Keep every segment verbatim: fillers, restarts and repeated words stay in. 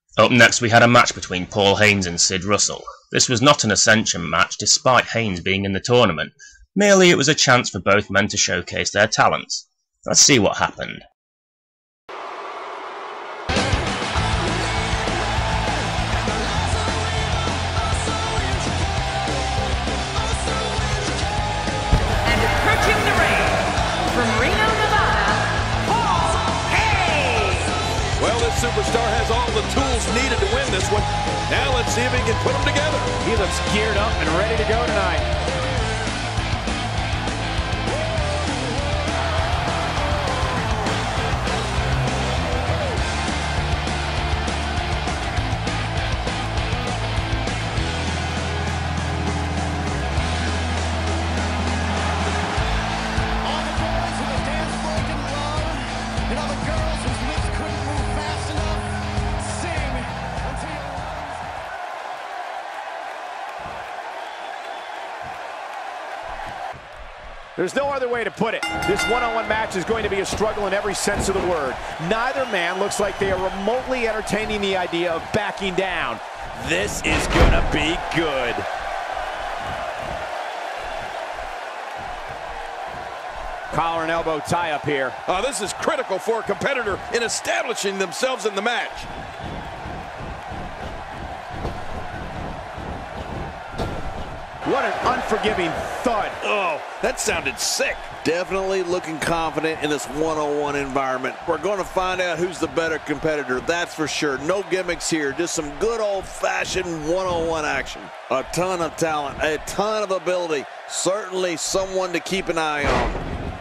Up next we had a match between Paul Haynes and Sid Russell. This was not an Ascension match despite Haynes being in the tournament, merely it was a chance for both men to showcase their talents. Let's see what happened. And approaching the ring, from Reno, Nevada, Paul Haynes! Well, this superstar has all the tools needed to win this one. Now let's see if he can put them together. He looks geared up and ready to go tonight. There's no other way to put it. This one-on-one match is going to be a struggle in every sense of the word. Neither man looks like they are remotely entertaining the idea of backing down. This is gonna be good. Collar and elbow tie-up here. Oh, this is critical for a competitor in establishing themselves in the match. What an unforgiving thud. Oh, that sounded sick. Definitely looking confident in this one-on-one environment. We're going to find out who's the better competitor, that's for sure. No gimmicks here, just some good old-fashioned one-on-one action. A ton of talent, a ton of ability. Certainly someone to keep an eye on.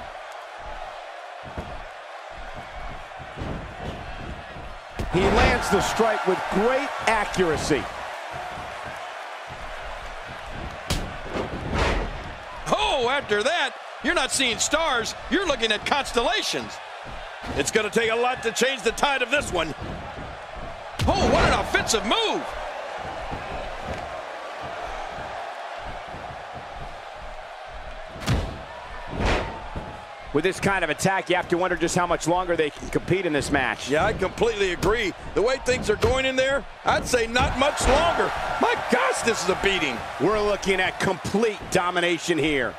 He lands the strike with great accuracy. Oh, after that, you're not seeing stars, you're looking at constellations. It's going to take a lot to change the tide of this one. Oh, what an offensive move. With this kind of attack, you have to wonder just how much longer they can compete in this match. Yeah, I completely agree. The way things are going in there, I'd say not much longer. My gosh, this is a beating. We're looking at complete domination here.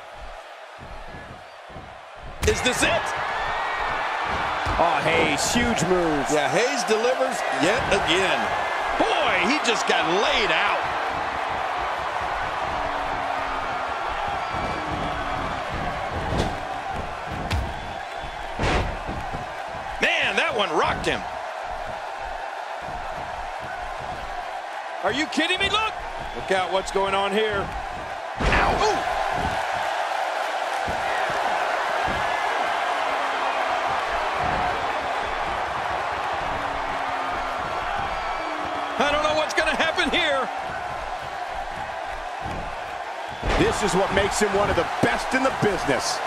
Is this it? Oh, Hayes, huge move. Yeah, Hayes delivers yet again. Boy, he just got laid out. Man, that one rocked him. Are you kidding me? Look! Look out what's going on here. Ow! Ooh. I don't know what's going to happen here. This is what makes him one of the best in the business.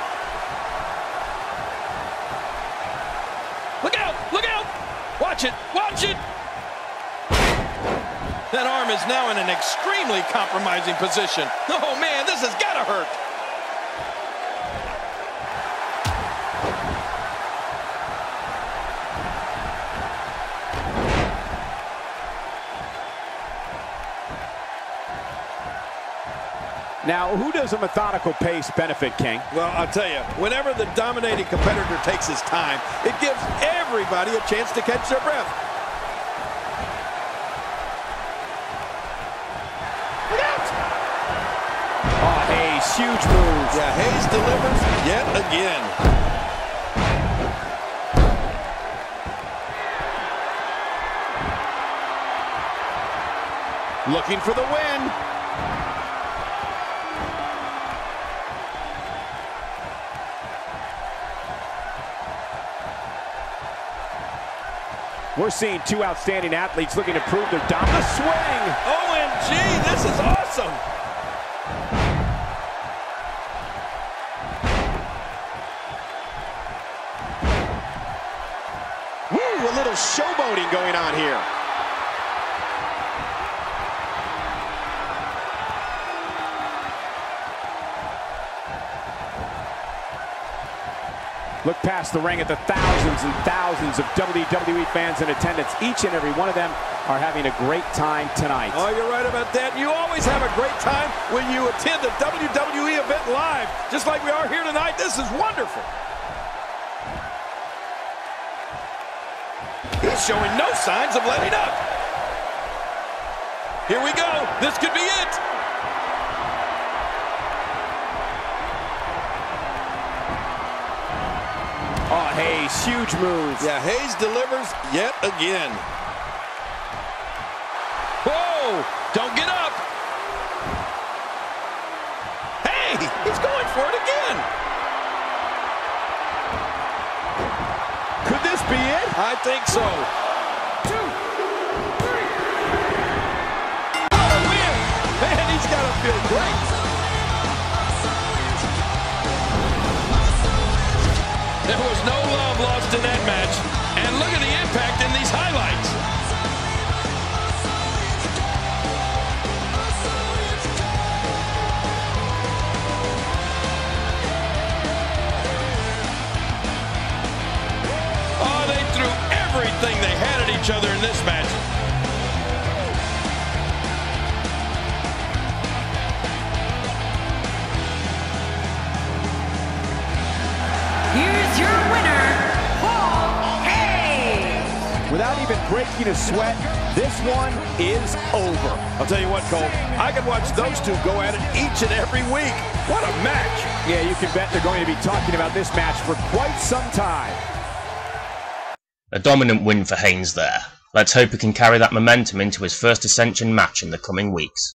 Look out! Look out! Watch it! Watch it! That arm is now in an extremely compromising position. Oh, man, this has got to hurt. Now, who does a methodical pace benefit, King? Well, I'll tell you, whenever the dominating competitor takes his time, it gives everybody a chance to catch their breath. Look out! Oh, Hayes, huge move. Yeah, Hayes delivers yet again. Looking for the win. We're seeing two outstanding athletes looking to prove their dominant swing. O M G, this is awesome. Woo, a little showboating going on here. Look past the ring at the thousands and thousands of W W E fans in attendance, each and every one of them are having a great time tonight. Oh, you're right about that. You always have a great time when you attend a W W E event live, just like we are here tonight. This is wonderful. He's showing no signs of letting up. Here we go. This could be it. Oh, Hayes, huge moves. Yeah, Hayes delivers yet again. Whoa, don't get up. Hey, he's going for it again. Could this be it? I think so. Two, three. Oh, man, man, he's got to feel great. There was no love lost in that match. And look at the impact in these highlights. Oh, they threw everything they had at each other in this match. Here's your winner, Paul Haynes. Without even breaking a sweat, this one is over. I'll tell you what, Cole, I could watch those two go at it each and every week. What a match. Yeah, you can bet they're going to be talking about this match for quite some time. A dominant win for Haynes there. Let's hope he can carry that momentum into his first Ascension match in the coming weeks.